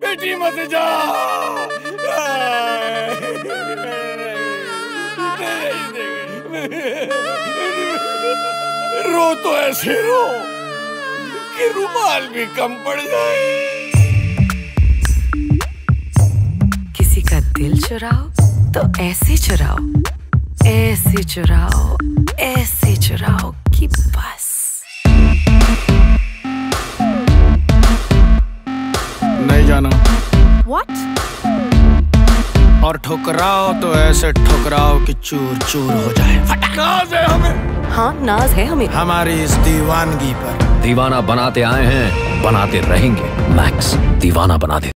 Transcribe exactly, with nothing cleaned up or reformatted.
बेटी मत जा। रो तो ऐसे रो कि रुमाल भी कम पड़ जाए। किसी का दिल चुराओ तो ऐसे चुराओ, ऐसे चुराओ, ऐसे चुराओ कि बस। नहीं जाना। What? और ठुकराओ तो ऐसे ठुकराओ कि चूर चूर हो जाए। नाज है हमें। हाँ, नाज है हमें हमारी इस दीवानगी पर। दीवाना बनाते आए हैं, बनाते रहेंगे। मैक्स दीवाना बना दे।